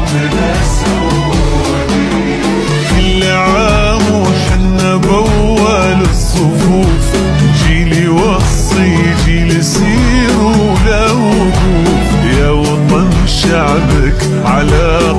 كل عام وحنا بأول الصفوف، جيل يوصي جيل يسير ولا وقوف. يا وطن شعبك على